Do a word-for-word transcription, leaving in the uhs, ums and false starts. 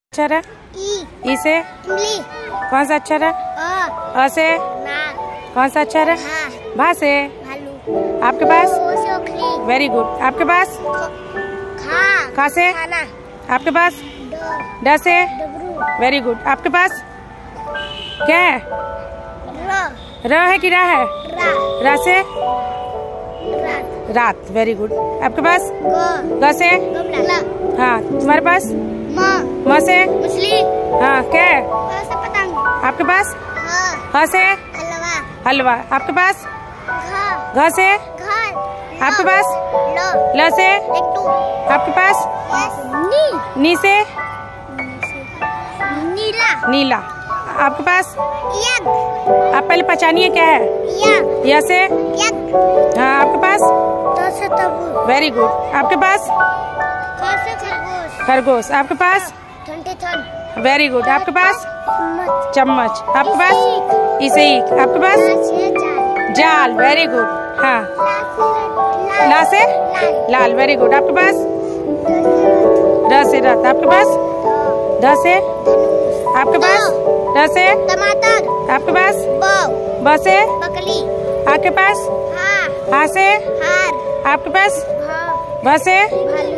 अक्षर है? ई। ई से? इमली। कौन सा अक्षर है? अ। अ से? नाक। कौन सा अक्षर है? हाँ। भा से? भालू। आपके पास? ओ से ओखली। Very good. आपके पास? खा। खा से? खाना। आपके पास? ड। ड से? डबरू। Very good. आपके पास क्या है? र। र है कि रा है? रा। रा से? रात। रात। Very good. आपके पास? ग। ग से? गमला। हाँ। तुम्हारे पास? म। म से? मछली। हाँ। क्या है? प से पतंग। आपके पास? ह। ह से? हलवा। हलवा। आपके पास? घ। घ से? घर। आपके पास? ल। ल से? लड्डू। आपके पास? यस। नी। नी से? नीला। नीला। आपके पास? यग। आप पहले पहचानिए क्या है? यग। य से? यग। हाँ। आपके पास? त से तरबूज। Very good. आपके पास? ख से खरगोश। खरगोश। आपके पास? ठंडे ठंड। Very good. आपके पास? चम्मच। चम्मच। आपके पास? इसे ईख। आपके पास? जाल। जाल। Very good. हाँ। ला से? लाल। Very good. आपके पास? र से रथ। आपके पास? ध से? आपके पास? र से? टमाटर। आपके पास? ब। ब से? बकली। आपके पास? हा। हा से? हार। आपके पास? भ। भ से? भालू।